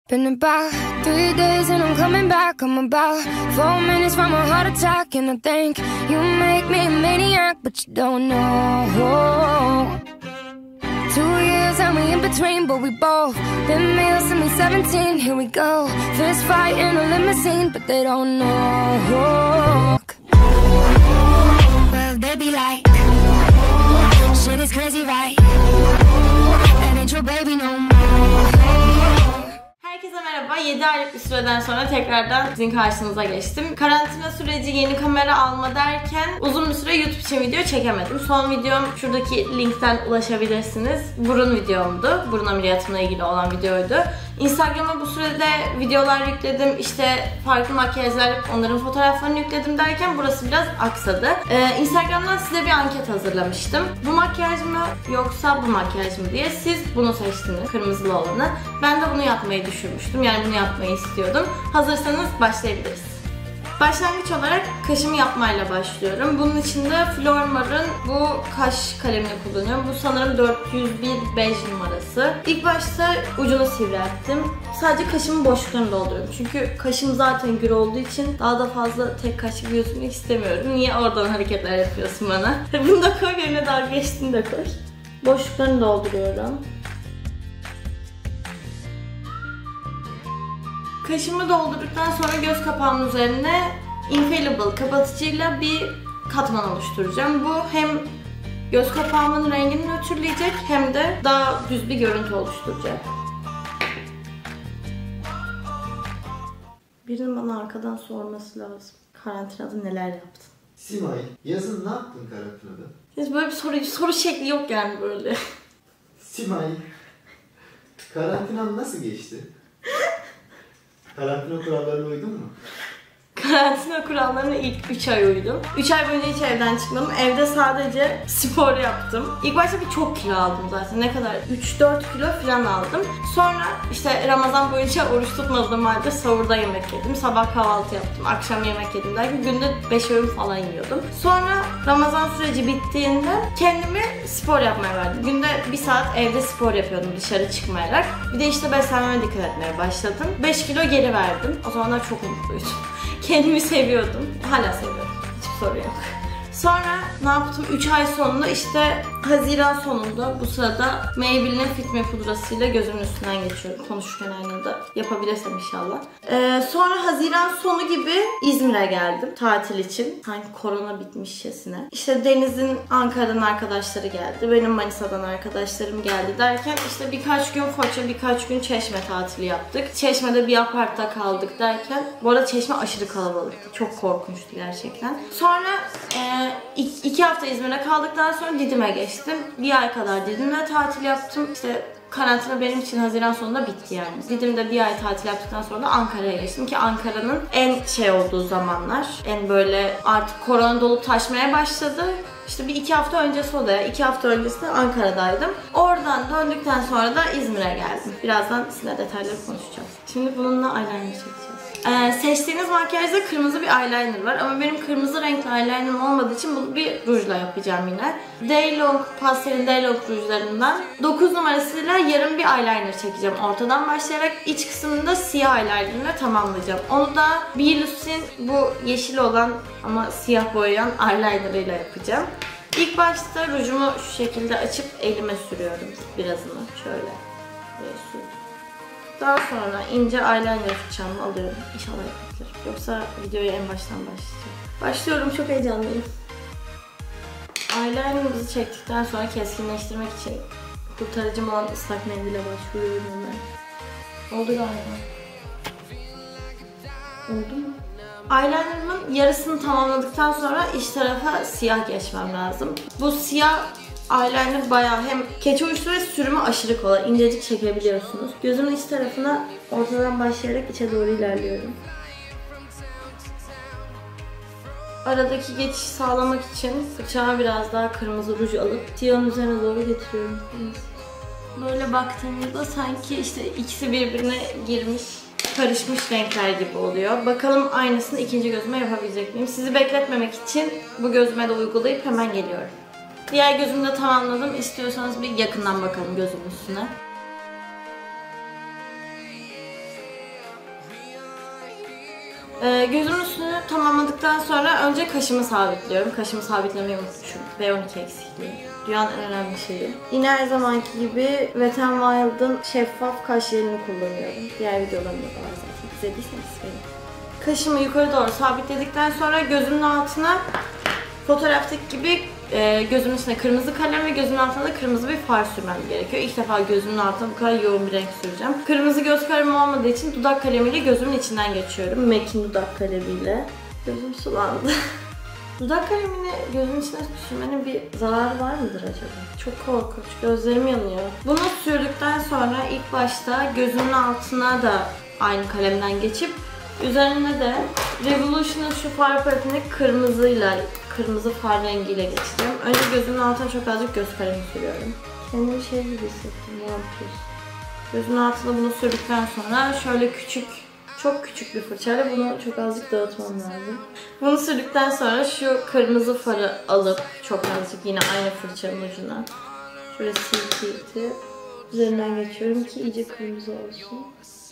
Been about 3 days and I'm coming back. I'm about 4 minutes from a heart attack. And I think you make me a maniac, but you don't know. 2 years and we in between, but we both been male since we 17. Here we go, fist fight in a limousine, but they don't know. Well, they be like, shit is crazy, right? And ain't your baby no more. Herkese merhaba. 7 aylık bir süreden sonra tekrardan sizin karşınıza geçtim. Karantina süreci, yeni kamera alma derken uzun bir süre YouTube için video çekemedim. Son videom şuradaki linkten ulaşabilirsiniz. Burun videomdu. Burun ameliyatımla ilgili olan videoydu. Instagram'a bu sürede videolar yükledim. İşte farklı makyajlar, onların fotoğraflarını yükledim derken burası biraz aksadı. Instagram'dan size bir anket hazırlamıştım. Bu makyaj mı yoksa bu makyaj mı diye. Siz bunu seçtiniz, kırmızılı olanı. Ben de bunu yapmayı düşünmüştüm. Yani bunu yapmayı istiyordum. Hazırsanız başlayabiliriz. Başlangıç olarak kaşımı yapmayla başlıyorum. Bunun için de Flormar'ın bu kaş kalemini kullanıyorum. Bu sanırım 401 bej numarası. İlk başta ucunu sivrilttim. Sadece kaşımın boşluklarını dolduruyorum. Çünkü kaşım zaten gür olduğu için daha da fazla tek kaşlı gözükmek istemiyorum. Niye oradan hareketler yapıyorsun bana? Bunu da koy, yerine dalga geçtiğini de koy. Boşluklarını dolduruyorum. Kaşımı doldurduktan sonra göz kapağımın üzerine Infallible kapatıcıyla bir katman oluşturacağım. Bu hem göz kapağımın rengini nötrleyecek hem de daha düz bir görüntü oluşturacak. Birinin bana arkadan sorması lazım. Karantinada neler yaptın? Simay, yazın ne yaptın karantinada? Böyle bir soru şekli yok yani böyle. Simay, karantinan nasıl geçti? Karantina kurallarına uydun mu? Karantina kurallarına ilk 3 ay uydum. 3 ay boyunca hiç evden çıkmadım. Evde sadece spor yaptım. İlk başta çok kilo aldım zaten. Ne kadar? 3-4 kilo falan aldım. Sonra işte Ramazan boyunca oruç tutmadığım halde sahurda yemek yedim. Sabah kahvaltı yaptım. Akşam yemek yedim derken günde 5 öğün falan yiyordum. Sonra Ramazan süreci bittiğinde kendimi spor yapmaya verdim. Günde 1 saat evde spor yapıyordum dışarı çıkmayarak. Bir de işte beslenmeme dikkat etmeye başladım. 5 kilo geri verdim. O zamanlar çok mutluydum. Kendimi seviyordum. Hala seviyorum. Hiçbir sorun yok. Sonra ne yaptım? 3 ay sonunda işte Haziran sonunda bu sırada Maybelline'in Fit Me pudrasıyla gözümün üstünden geçiyorum. Konuşurken aynı da yapabilirsem inşallah. Sonra Haziran sonu gibi İzmir'e geldim tatil için. Sanki korona bitmişçesine. İşte Deniz'in Ankara'dan arkadaşları geldi. Benim Manisa'dan arkadaşlarım geldi derken işte birkaç gün Foça, birkaç gün Çeşme tatili yaptık. Çeşme'de bir apartta kaldık derken, bu arada Çeşme aşırı kalabalıktı. Çok korkunçtu gerçekten. Sonra 2 hafta İzmir'e kaldıktan sonra Didim'e geçtim. Bir ay kadar Didim'de tatil yaptım. İşte karantina benim için Haziran sonunda bitti yani. Didim'de bir ay tatil yaptıktan sonra da Ankara'ya geçtim ki Ankara'nın en olduğu zamanlar. En böyle artık korona dolup taşmaya başladı. İşte bir 2 hafta öncesi o da. 2 hafta öncesinde Ankara'daydım. Oradan döndükten sonra da İzmir'e geldim. Birazdan sizinle detayları konuşacağız. Şimdi bununla eyeliner çekeceğiz. Seçtiğiniz makyajda kırmızı bir eyeliner var ama benim kırmızı renkli eyelinerim olmadığı için bunu bir rujla yapacağım yine. Daylong, pastelin Daylong rujlarından 9 numarasıyla yarım bir eyeliner çekeceğim ortadan başlayarak. İç kısmını da siyah eyelinerle tamamlayacağım. Onu da Blush'in bu yeşil olan ama siyah boyayan eyelinerıyla yapacağım. İlk başta rujumu şu şekilde açıp elime sürüyorum birazını. Şöyle sürüyorum. Daha sonra ince eyeliner fırçamı alıyorum. İnşallah yapabilirim. Yoksa videoya en baştan başlayacağım. Başlıyorum, çok heyecanlıyım. Eyelinerımızı çektikten sonra keskinleştirmek için kurtarıcım olan ıslak mendile başvuruyorum hemen. Oldu galiba. Oldu mu? Eyelinerımın yarısını tamamladıktan sonra iç tarafa siyah geçmem lazım. Bu siyah eyeliner bayağı hem keçe uçlu ve sürümü aşırı kolay. İncecik çekebiliyorsunuz. Gözümün iç tarafına ortadan başlayarak içe doğru ilerliyorum. Aradaki geçişi sağlamak için fırçama biraz daha kırmızı ruj alıp siyahın üzerine doğru getiriyorum. Böyle baktığımızda sanki işte ikisi birbirine girmiş, karışmış renkler gibi oluyor. Bakalım aynısını ikinci gözüme yapabilecek miyim? Sizi bekletmemek için bu gözüme de uygulayıp hemen geliyorum. Diğer gözümü de tamamladım. İstiyorsanız bir yakından bakalım gözümün üstüne. Gözümün üstünü tamamladıktan sonra önce kaşımı sabitliyorum. Kaşımı sabitlemeyi unutmuşum. B12 eksikliği. Dünyanın en önemli şeyi. Yine her zamanki gibi Wet n Wild'ın şeffaf kaş jelini kullanıyorum. Diğer videolarımda da var zaten. İzlediyseniz benim. Kaşımı yukarı doğru sabitledikten sonra gözümün altına fotoğraftaki gibi gözümün içine kırmızı kalem ve gözümün altına da kırmızı bir far sürmem gerekiyor. İlk defa gözümün altına bu kadar yoğun bir renk süreceğim. Kırmızı göz kalemim olmadığı için dudak kalemiyle gözümün içinden geçiyorum. MAC'in dudak kalemiyle. Gözüm sulandı. Dudak kalemini gözün içine sürmenin bir zararı var mıdır acaba? Çok korkunç. Gözlerim yanıyor. Bunu sürdükten sonra ilk başta gözümün altına da aynı kalemden geçip üzerine de Revolution'ın şu far paletini kırmızı far rengiyle geçeceğim. Önce gözümün altına çok azıcık göz kalemi sürüyorum. Kendimi şey gibi hissettim. Vampir. Gözümün altına bunu sürdükten sonra şöyle çok küçük bir fırçayla bunu çok azıcık dağıtmam lazım. Bunu sürdükten sonra şu kırmızı farı alıp çok azıcık yine aynı fırçanın ucuna şöyle silkeytip üzerinden geçiyorum ki iyice kırmızı olsun.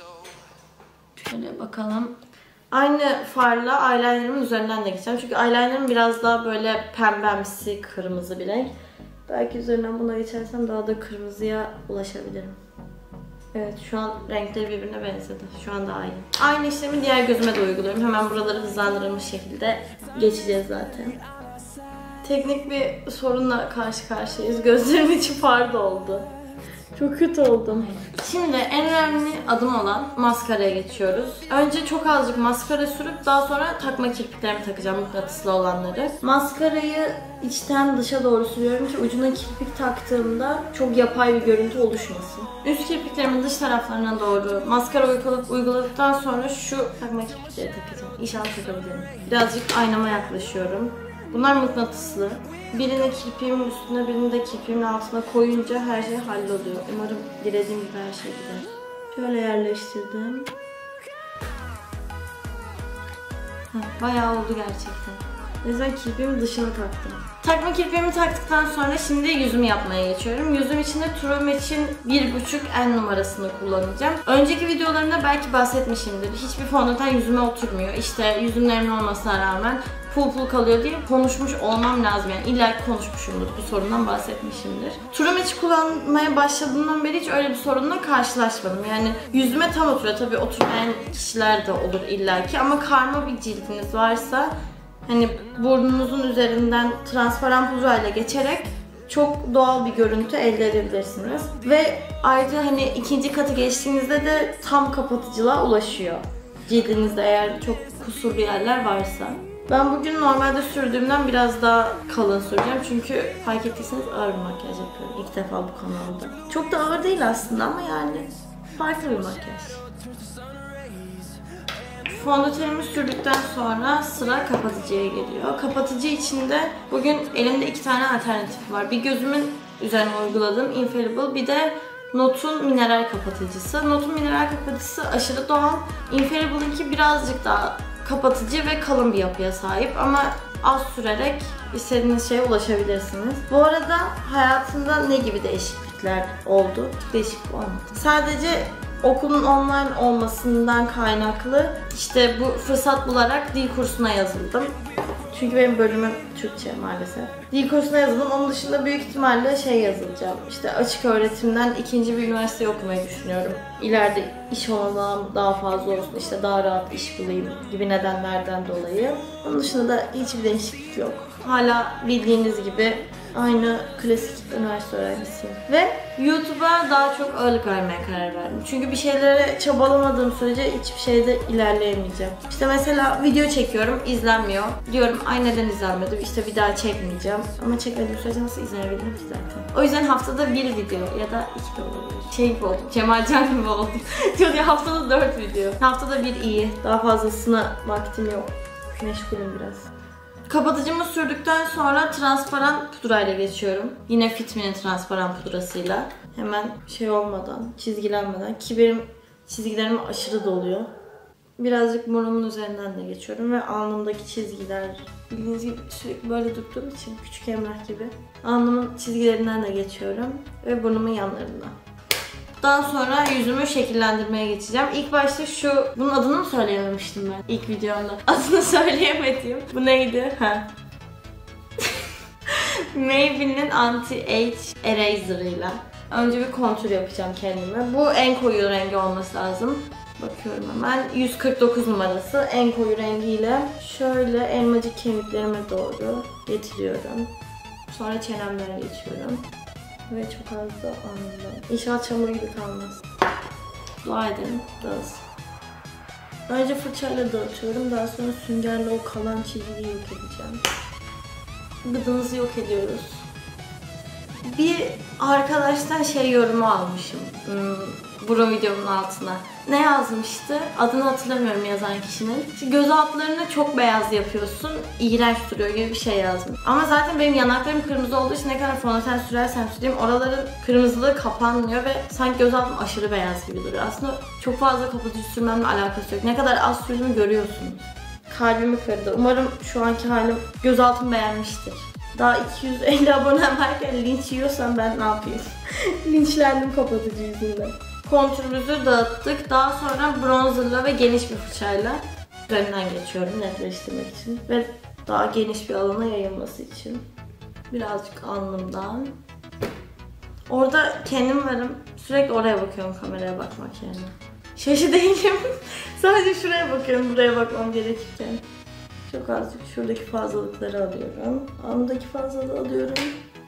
Şöyle bakalım. Aynı farla eyelinerımın üzerinden de geçeceğim. Çünkü eyelinerim biraz daha böyle pembemsi kırmızı bir renk. Belki üzerinden buna geçersem daha da kırmızıya ulaşabilirim. Evet, şu an renkleri birbirine benzedi. Şu anda aynı. Aynı işlemi diğer gözüme de uyguluyorum. Hemen buraları hızlandırılmış şekilde geçeceğiz zaten. Teknik bir sorunla karşı karşıyayız. Gözlerimin içi far doldu. Çok kötü oldum. Şimdi en önemli adım olan maskaraya geçiyoruz. Önce çok azıcık maskara sürüp daha sonra takma kirpiklerimi takacağım, mıknatıslı olanları. Maskarayı içten dışa doğru sürüyorum ki ucuna kirpik taktığımda çok yapay bir görüntü oluşmasın. Üst kirpiklerimin dış taraflarına doğru maskara uyguladıktan sonra şu takma kirpikleri takacağım. İnşallah takabilirim. Birazcık aynama yaklaşıyorum. Bunlar mıknatıslı. Birini kirpiğimin üstüne, birini de kirpiğimin altına koyunca her şey halloluyor. Umarım dilediğim gibi her şey gider. Şöyle yerleştirdim. Bayağı oldu gerçekten. O yüzden kirpiğimin dışına taktım. Takma kirpiğimi taktıktan sonra şimdi yüzümü yapmaya geçiyorum. Yüzüm için de True Match'in 1.5 N numarasını kullanacağım. Önceki videolarımda belki bahsetmişimdir. Hiçbir fondöten yüzüme oturmuyor. İşte yüzümün nemli olmasına rağmen pul kalıyor diye konuşmuş olmam lazım. Yani illa ki konuşmuşumdur. Bu sorundan bahsetmişimdir. True Match kullanmaya başladığımdan beri hiç öyle bir sorunla karşılaşmadım. Yani yüzüme tam oturuyor. Tabii oturmayan kişiler de olur illa ki ama karma bir cildiniz varsa hani burnunuzun üzerinden transparan pudrayla geçerek çok doğal bir görüntü elde edebilirsiniz. Ve ayrıca hani ikinci katı geçtiğinizde de tam kapatıcılığa ulaşıyor. Cildinizde eğer çok kusurlu yerler varsa. Ben bugün normalde sürdüğümden biraz daha kalın süreceğim çünkü fark ettiyseniz ağır bir makyaj yapıyorum ilk defa bu kanalda. Çok da ağır değil aslında ama yani farklı bir makyaj. Fondötenimi sürdükten sonra sıra kapatıcıya geliyor. Kapatıcı içinde bugün elimde 2 tane alternatif var. Bir gözümün üzerine uyguladığım Infallible, bir de Not'un mineral kapatıcısı. Not'un mineral kapatıcısı aşırı doğal. Infallible'ınki birazcık daha kapatıcı ve kalın bir yapıya sahip ama az sürerek istediğiniz şeye ulaşabilirsiniz. Bu arada hayatımda ne gibi değişiklikler oldu? Değişiklik olmadı. Sadece okulun online olmasından kaynaklı işte bu fırsat bularak dil kursuna yazıldım. Çünkü benim bölümüm Türkçe maalesef. Dil kursuna yazıldım. Onun dışında büyük ihtimalle yazılacağım. İşte açık öğretimden ikinci bir üniversite okumayı düşünüyorum. İleride iş olanağım daha fazla olsun, işte daha rahat iş bulayım gibi nedenlerden dolayı. Onun dışında da hiçbir değişiklik yok. Hala bildiğiniz gibi aynı klasik üniversite öğrencisiyim. Ve YouTube'a daha çok ağırlık vermeye karar verdim. Çünkü bir şeylere çabalamadığım sürece hiçbir şeyde ilerleyemeyeceğim. İşte mesela video çekiyorum, izlenmiyor. Diyorum ay neden izlenmedi, işte bir daha çekmeyeceğim. Ama çekmediğim sürece nasıl izlenebilirim ki zaten. O yüzden haftada bir video ya da 2 de olabilir. Gibi oldum, Cemalcan gibi oldum. Diyor ya haftada 4 video. Haftada bir iyi. Daha fazlasına vaktim yok. Meşgulüm biraz. Kapatıcımı sürdükten sonra transparan pudrayla geçiyorum. Yine Fit Me'nin transparan pudrasıyla. Hemen olmadan, çizgilenmeden ki benim çizgilerim aşırı doluyor. Birazcık burnumun üzerinden de geçiyorum ve alnımdaki çizgiler bildiğiniz gibi sürekli böyle durduğum için küçük Emrah gibi alnımın çizgilerinden de geçiyorum ve burnumun yanlarından. Daha sonra yüzümü şekillendirmeye geçeceğim. İlk başta bunun adını mı söyleyememiştim ben ilk videomda? Adını söyleyemedim. Bu neydi? Maybelline'in Anti-Age Eraser ile. Önce bir kontür yapacağım kendime. Bu en koyu rengi olması lazım. Bakıyorum hemen. 149 numarası en koyu rengiyle şöyle elmacık kemiklerime doğru getiriyorum. Sonra çenemden geçiyorum. Ve çok az da alnımdan. İnşallah çamur gibi kalmaz. Dua edelim. Dağılsın. Önce fırçayla dağıtıyorum. Daha sonra süngerle o kalan çizgiyi yok edeceğim. Gıdımızı yok ediyoruz. Bir arkadaştan yorumu almışım. Bu videomun altına. Ne yazmıştı? Adını hatırlamıyorum yazan kişinin. Göz altlarını çok beyaz yapıyorsun, iğrenç duruyor gibi bir şey yazmış. Ama zaten benim yanaklarım kırmızı olduğu için ne kadar fondöten sürersem süreyim oraların kırmızılığı kapanmıyor ve sanki göz altım aşırı beyaz gibi duruyor. Aslında çok fazla kapatıcı sürmemle alakası yok. Ne kadar az sürdüğümü görüyorsunuz. Kalbimi kırdı. Umarım şu anki halim gözaltımı beğenmiştir. Daha 250 abonem varken linç yiyorsam ben ne yapayım? Linçlendim kapatıcı yüzünden. Kontürümüzü dağıttık. Daha sonra bronzerla ve geniş bir fırçayla üzerinden geçiyorum netleştirmek için. Ve daha geniş bir alana yayılması için. Birazcık alnımdan. Orada kendim varım. Sürekli oraya bakıyorum kameraya bakmak yerine. Şaşı değilim. Sadece şuraya bakıyorum buraya bakmam gerekirken. Çok azıcık şuradaki fazlalıkları alıyorum. Alnımdaki fazlalığı alıyorum.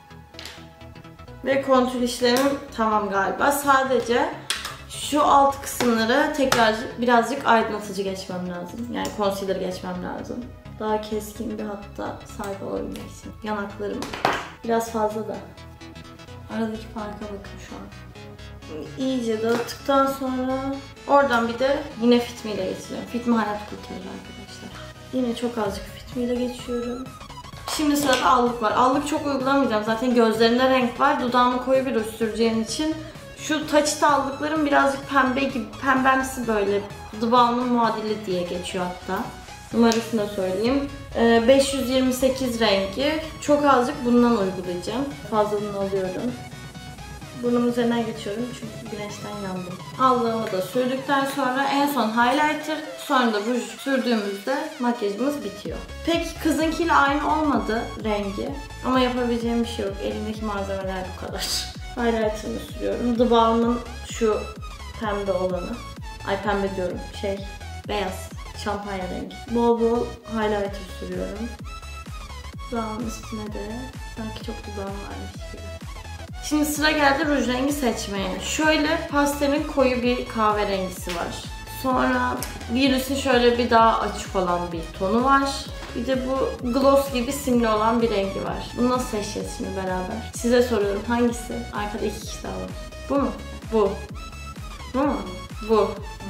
Ve kontür işlemim tamam galiba. Sadece şu alt kısımları tekrar birazcık aydınlatıcı geçmem lazım. Yani concealer geçmem lazım. Daha keskin bir hatta sahip olabilmek için. Yanaklarım biraz fazla da. Aradaki farka bakın şu an. İyice dağıttıktan sonra oradan bir de yine Fit Me ile geçiyorum. Fit Me hayat kurtarır arkadaşlar. Yine çok azıcık Fit Me ile geçiyorum. Şimdi sırada allık var. Allık çok uygulamayacağım. Zaten gözlerinde renk var. Dudağıma koyu bir ruj süreceğim için. Şu Touch'ta aldıklarım birazcık pembe gibi, pembemsi böyle. Dudağımın muadili diye geçiyor hatta. Numarasını da söyleyeyim. 528 rengi. Çok azıcık bundan uygulayacağım. Fazlalığını alıyorum. Burnumun üzerinden geçiyorum çünkü güneşten yandım. Allığımı da sürdükten sonra en son highlighter, sonra da ruj sürdüğümüzde makyajımız bitiyor. Peki kızınkiyle aynı olmadı rengi ama yapabileceğim bir şey yok. Elimdeki malzemeler bu kadar. Highlighter'ını sürüyorum. The Balm'ın şu pembe olanı. Ay pembe diyorum. Beyaz. Şampanya rengi. Bol bol highlighter sürüyorum. Dudağımın üstüne de sanki çok dudağım varmış gibi. Şimdi sıra geldi ruj rengi seçmeye. Şöyle pastelin koyu bir kahverengisi var. Sonra Virüs'ün şöyle bir daha açık olan bir tonu var. Bir de bu gloss gibi simli olan bir rengi var. Bunu nasıl seçeceğiz şimdi beraber? Size soruyorum hangisi? Arkada iki kişi daha var. Bu mu? Bu. Bu mu? Bu.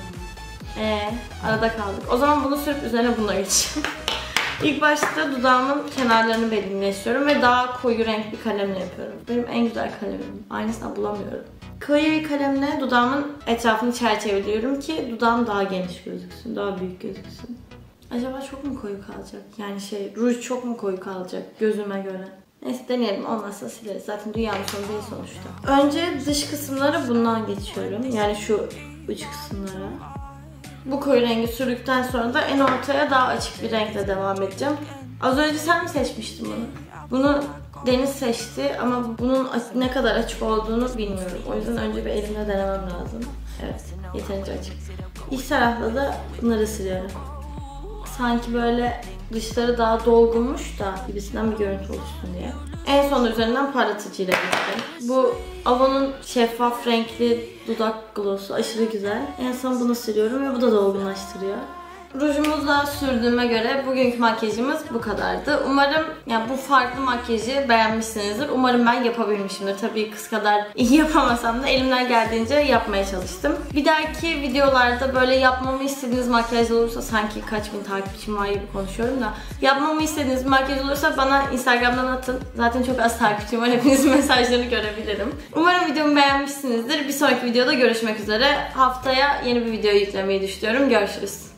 Arada kaldık. O zaman bunu sürüp üzerine buna geçeceğim. İlk başta dudağımın kenarlarını belirleştiriyorum ve daha koyu renk bir kalemle yapıyorum. Benim en güzel kalemim. Aynısını bulamıyorum. Koyu bir kalemle dudağımın etrafını çerçeveliyorum ki dudağım daha geniş gözüksün, daha büyük gözüksün. Acaba çok mu koyu kalacak? Yani ruj çok mu koyu kalacak gözüme göre? Neyse deneyelim, olmazsa sileriz. Zaten dünyanın sonu değil sonuçta. Önce dış kısımları bundan geçiyorum. Yani şu uç kısımlara. Bu koyu rengi sürdükten sonra da en ortaya daha açık bir renkle devam edeceğim. Az önce sen mi seçmiştin bunu? Bunu Deniz seçti ama bunun ne kadar açık olduğunu bilmiyorum. O yüzden önce bir elimle denemem lazım. Evet, yeterince açık. İlk tarafta da bunları siliyorum. Sanki böyle dışları daha dolgunmuş da gibisinden bir görüntü oluşsun diye. En son üzerinden parlatıcıyla geçtim. Bu Avon'un şeffaf renkli dudak glossu aşırı güzel. En son bunu sürüyorum ve bu da dolgunlaştırıyor. Rujumuzu da sürdüğüme göre bugünkü makyajımız bu kadardı. Umarım bu farklı makyajı beğenmişsinizdir. Umarım ben yapabilmişimdir. Tabii kız kadar iyi yapamasam da elimden geldiğince yapmaya çalıştım. Bir dahaki videolarda böyle yapmamı istediğiniz makyajlar olursa, sanki kaç bin takipçim var gibi konuşuyorum da, yapmamı istediğiniz bir makyaj olursa bana Instagram'dan atın. Zaten çok az takipçim var. Hepinizin mesajlarını görebilirim. Umarım videomu beğenmişsinizdir. Bir sonraki videoda görüşmek üzere. Haftaya yeni bir video yüklemeyi düşünüyorum. Görüşürüz.